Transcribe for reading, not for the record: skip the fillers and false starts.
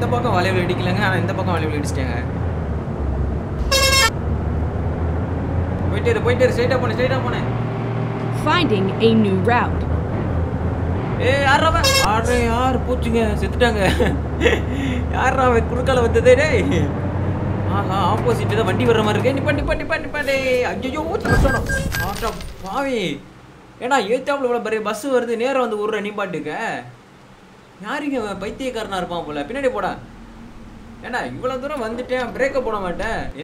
அந்த பக்கம் வளைவில் இடிக்கலங்க, ஆனால் இந்த பக்கம் வளைவில் இடிச்சிட்டேங்க. போயிட்டு ஸ்ட்ரைட்டாக போனேன். Finding a new route. யார் போச்சுங்க, செத்துட்டாங்க. யாரா அவன் குறுக்கால வந்ததே டேய். ஆஹா, ஆப்போசிட் தான் வண்டி வர்ற மாதிரி இருக்கு. நிப்பாட்டு. ஐயோ ஆட்டா பாவி. ஏன்னா ஏத்தாப்புல இவ்வளோ பெரிய பஸ் வருது, நேரம் வந்து விட்ற நிப்பாட்டுக்க. யாருங்க பைத்தியக்காரனா இருப்பான் போல. பின்னாடி போடா. ஏன்னா இவ்வளோ தூரம் வந்துட்டேன், பிரேக்கை போட மாட்டேன்.